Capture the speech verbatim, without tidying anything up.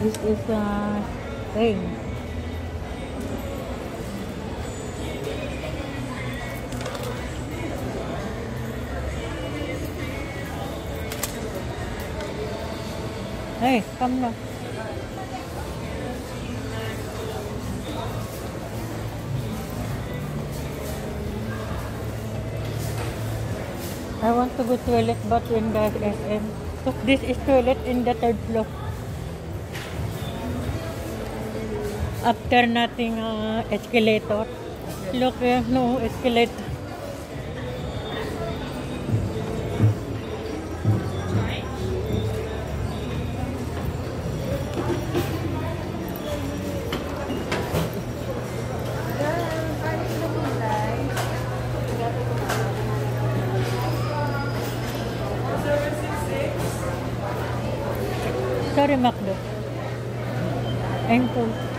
This is a train. Hey, come now. I want to go toilet but in the S M. So this is toilet in the third floor. After nothing uh, escalator. Look, uh, no escalator. Sorry, Macdo. I'm full.